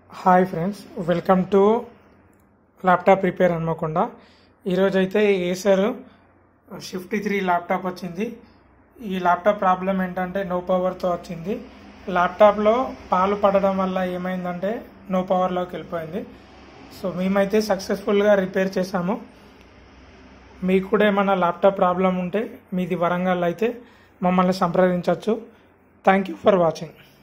Hi friends, welcome to laptop repair Hanamkonda. ఈరోజు అయితే Acer Swift 3 laptop వచ్చింది. ఈ ల్యాప్టాప్ ప్రాబ్లం ఏంటంటే నో పవర్తో వచ్చింది. ల్యాప్టాప్లో పాలు పడడం వల్ల ఏమైందంటే నో పవర్లోకి వెళ్ళిపోయింది. సో మేమైతే సక్సెస్ఫుల్గా రిపేర్ చేసాము. మీకు కూడా ఏమైనా ల్యాప్టాప్ ప్రాబ్లం ఉంటే మీది వరంగల్ అయితే మమ్మల్ని సంప్రదించవచ్చు. Thank you for watching.